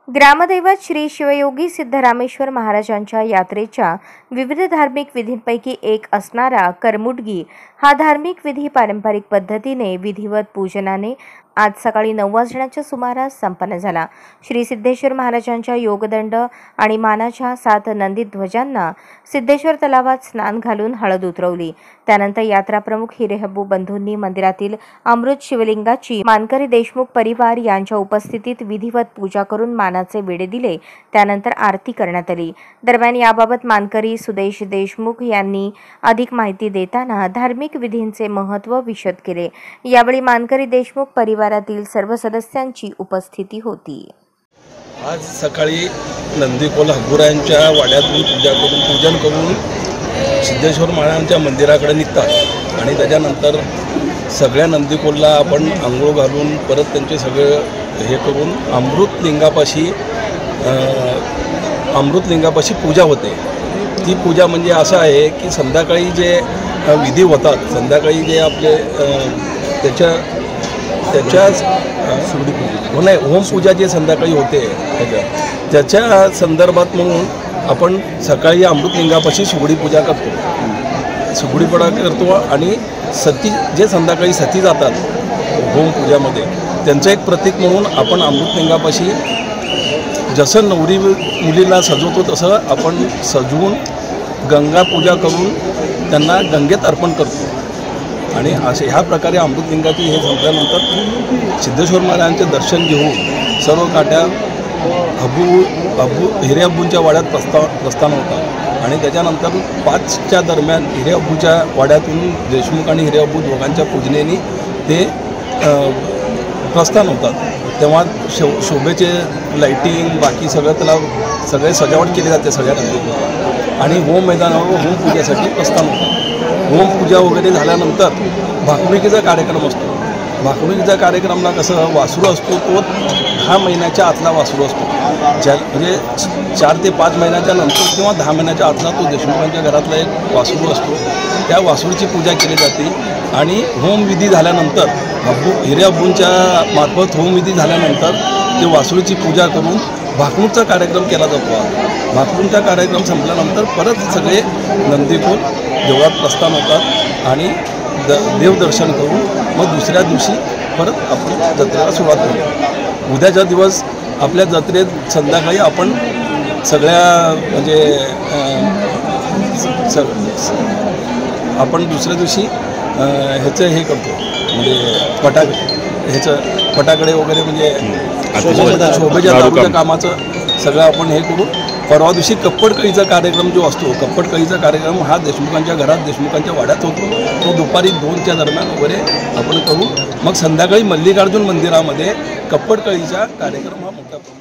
ग्रामदैवत श्री शिवयोगी सिद्धरामेश्वर महाराजांच्या यात्रेच्या विविध धार्मिक विधींपैकी एक असणारा करमुटगी हा धार्मिक विधी पारंपरिक पद्धतीने विधिवत पूजनाने आज सकाळी 9 वाजण्याच्या सुमारास संपन्न झाला। श्री सिद्धेश्वर महाराजांच्या योगदंड आणि मानाच्या 7 नंदी ध्वजांना सिद्धेश्वर तलावात स्नान घालून हळद उतरवली। त्यानंतर यात्रा प्रमुख हिरेहब्बू बंधूंनी मंदिरातील अमृत शिवलिंगाची मानकरी देशमुख परिवार यांच्या उपस्थितीत विधिवत पूजा करून मानाचे विडे दिले। त्यानंतर आरती करण्यात आली। दरम्यान याबाबत मानकरी सुदेश देशमुख यांनी अधिक माहिती देताना धार्मिक विधींचे महत्त्व विशद केले। यावेळी मानकरी देशमुख परिवारातील सर्व सदस्यांची उपस्थिती होती। आज सकाळी नंदीकोल हब्बूरायांच्या वाड्यातून पूजन करून सिद्धेश्वर महाराजांच्या मंदिराकडे निघतात आणि त्याच्यानंतर सगळ्या नंदीकोलला आपण आंघोळ घालून परत त्यांचे सगळे हे करून अमृतलिंगापाशी पूजा होते। ती पूजा म्हणजे असं आहे की संध्याकाळी जे विधी होतात, संध्याकाळी जे आपले त्याच्या होमपूजा जे संध्याकाळी होते त्याच्या संदर्भात म्हणून आपण सकाळी अमृतलिंगापाशी सुगडी पूजा करतो आणि सती जे संध्याकाळी सती जातात होमपूजामध्ये त्यांचं एक प्रतीक म्हणून आपण अमृतलिंगापाशी जसं नवरी मुलीला सजवतो तसं आपण सजवून गंगा पूजा करून त्यांना गंगेत अर्पण करतो। आणि असे ह्या प्रकारे अमृतलिंगाची हे संपल्यानंतर सिद्धेश्वर महाराजांचे दर्शन घेऊन सर्व काट्या हिरेहब्बूंच्या वाड्यात प्रस्थान होतात आणि त्याच्यानंतर 5च्या दरम्यान हिरेहब्बूच्या वाड्यातून देशमुख आणि हिरेहब्बू दोघांच्या पूजनेने ते प्रस्थान होतात। तेव्हा शोभेचे लाईटिंग बाकी सगळं त्याला सगळे सजावट केली जाते सगळ्या नंदीला आणि होम मैदानावर होम पूजेसाठी प्रस्थान होतात। होम पूजा वगैरे झाल्यानंतर भाकणुकीचा कार्यक्रम असतो। भाकणुकीच्या कार्यक्रमाला कसं वासरू असतो तो 10 महिन्याच्या आतला वासरू असतो, म्हणजे 4 ते 5 महिन्याच्या नंतर किंवा 10 महिन्याच्या आतला तो देशमुखांच्या घरातला एक वासरू असतो। त्या वासरूची पूजा केली जाते आणि होमविधी झाल्यानंतर हिरेहब्बूंच्या मार्फत होमविधी झाल्यानंतर ते वासरूची पूजा करून भाकणूकचा कार्यक्रम केला जातो। भाकणूकचा कार्यक्रम संपल्यानंतर परत सगळे नंदीकोल देवळात प्रस्थान होतात आणि देवदर्शन करून मग दुसऱ्या दिवशी परत आपण जत्रेला सुरुवात करू। उद्याचा दिवस आपल्या जत्रेत संध्याकाळी आपण सगळ्या म्हणजे आपण दुसऱ्या दिवशी ह्याचं हे करतो म्हणजे फटाकडे वगैरे म्हणजे शोभेच्या दारूच्या कामाचं सगळं आपण हे करू। परवा दिवशी कप्पडकळीचा कार्यक्रम जो असतो, कप्पडकळीचा कार्यक्रम हा देशमुखांच्या घरात देशमुखांच्या वाड्यात होतो। तो दुपारी 2च्या दरम्यान वगैरे आपण करू। मग संध्याकाळी मल्लिकार्जुन मंदिरामध्ये कप्पडकळीचा कार्यक्रम हा मोठा